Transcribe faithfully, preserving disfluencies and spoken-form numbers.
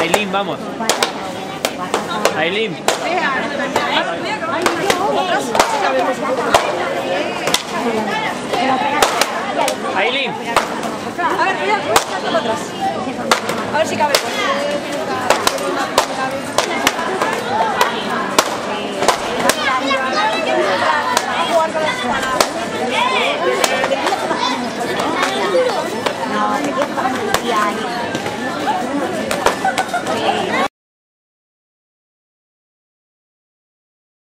Aileen, vamos. Aileen. Aileen. A ver, mira, atrás. A ver si cabe.